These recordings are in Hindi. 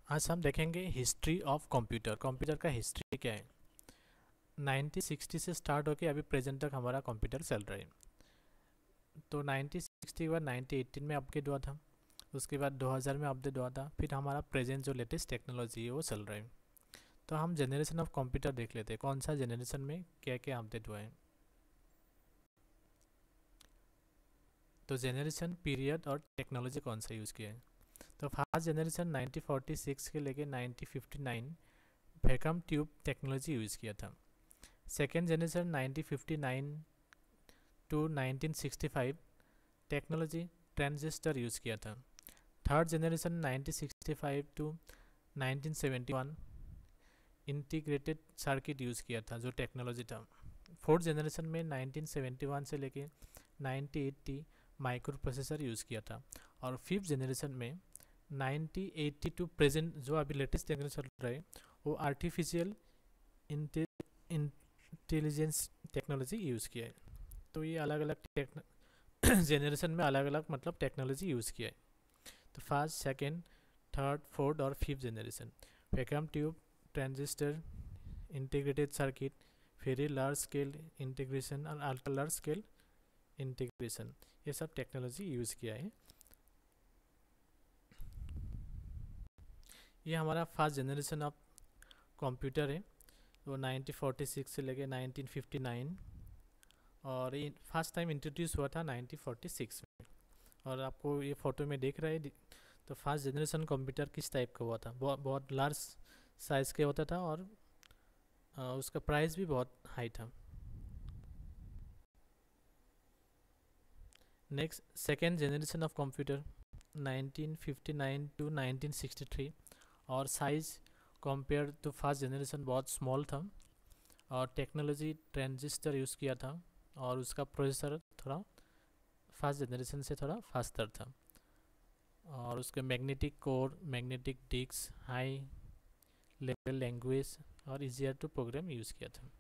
आज हम देखेंगे हिस्ट्री ऑफ कंप्यूटर। कंप्यूटर का हिस्ट्री क्या है। 1960 से स्टार्ट होके अभी प्रेजेंट तक हमारा कंप्यूटर चल रहा है। तो 1960 के बाद 1918 में अपडेट हुआ था, उसके बाद 2000 में अपडेट हुआ था, फिर हमारा प्रेजेंट जो लेटेस्ट टेक्नोलॉजी है वो चल रहा है। तो हम जनरेशन ऑफ कंप्यूटर देख लेते हैं, कौन सा जनरेशन में क्या क्या अपडेट हुआ है। तो जनरेशन, पीरियड और टेक्नोलॉजी कौन सा यूज़ किया है। तो फर्स्ट जनरेशन 1946 के लेके 1959 वैक्यूम ट्यूब टेक्नोलॉजी यूज़ किया था। Second generation 1959 to 1965 technology transistor use किया था। Third generation 1965 to 1971 integrated circuit use किया था, जो टेक्नोलॉजी था। फोर्थ जनरेशन में 1971 से लेके 1980 माइक्रो प्रोसेसर यूज़ किया था। और फिफ्थ जनरेशन में 1980 टू प्रेजेंट जो अभी लेटेस्ट जनरेशन चल रहा है वो आर्टिफिशियल इंटेलिजेंस टेक्नोलॉजी यूज़ किया है। तो ये अलग अलग जनरेशन में अलग अलग मतलब टेक्नोलॉजी यूज़ किया है। तो फर्स्ट, सेकेंड, थर्ड, फोर्थ और fifth generation vacuum tube, transistor, integrated circuit, very large scale integration और अल्ट्रा लार्ज स्केल इंटीग्रेशन, ये सब टेक्नोलॉजी यूज़ किया है। ये हमारा फर्स्ट जनरेशन ऑफ कंप्यूटर है, वो 1946 से लेके 1959 और ये फर्स्ट टाइम इंट्रोड्यूस हुआ था 1946 में। और आपको ये फ़ोटो में देख रहे हैं, तो फर्स्ट जनरेशन कंप्यूटर किस टाइप का हुआ था, बहुत लार्ज साइज़ के होता था और उसका प्राइस भी बहुत हाई था। Next, second generation of computer 1959 to 1963 और size compare to first generation बहुत स्मॉल था और टेक्नोलॉजी ट्रांजिस्टर यूज़ किया था और उसका प्रोसेसर थोड़ा फर्स्ट जनरेशन से थोड़ा फास्टर था और उसके magnetic core, magnetic disk, high level language और इजियर टू प्रोग्राम यूज़ किया था।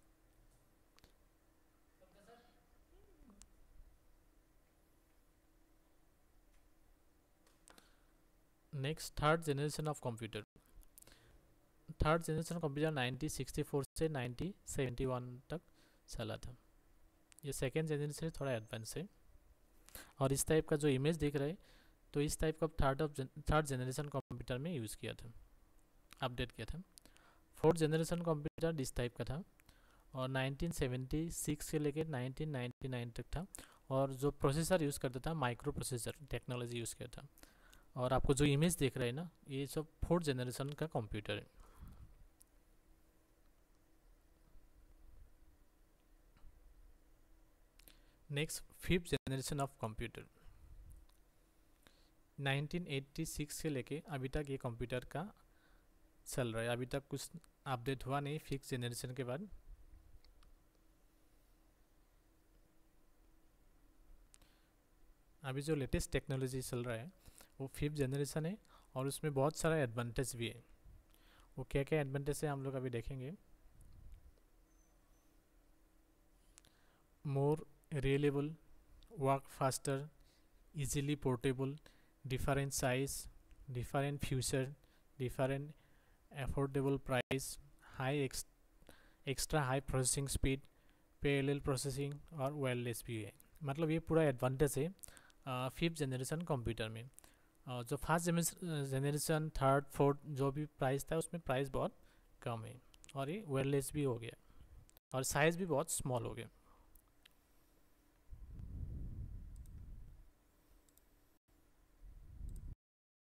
Next, third generation of computer. Third generation computer 1964 से 1971 तक चला था। ये सेकेंड जनरेशन थोड़ा एडवांस है और इस टाइप का जो इमेज दिख रहा है, तो इस टाइप का थर्ड जनरेशन कंप्यूटर में यूज़ किया था, अपडेट किया था। फोर्थ जनरेशन कंप्यूटर इस टाइप का था और 1976 से लेकर 1999 तक था और जो प्रोसेसर यूज़ करता था माइक्रो प्रोसेसर टेक्नोलॉजी यूज़ किया था। और आपको जो इमेज देख रहे हैं ना, ये सब फोर्थ जनरेशन का कंप्यूटर है। Next, fifth generation of computer 1986 से लेके अभी तक ये कंप्यूटर का चल रहा है। अभी तक कुछ अपडेट हुआ नहीं फिफ्थ जनरेशन के बाद। अभी जो लेटेस्ट टेक्नोलॉजी चल रहा है वो फिफ्थ जनरेशन है और उसमें बहुत सारा एडवांटेज भी है। वो क्या क्या एडवांटेज है हम लोग अभी देखेंगे। More reliable, work faster, easily portable, different size, different future, different affordable price, high extra high processing speed, parallel processing और वायरलेस भी है। मतलब ये पूरा एडवांटेज है फिफ्थ जनरेशन कंप्यूटर में। जो फर्स्ट जनरेशन, थर्ड, फोर्थ जो भी प्राइस था उसमें प्राइस बहुत कम है और ये वायरलेस भी हो गया और साइज़ भी बहुत स्मॉल हो गया।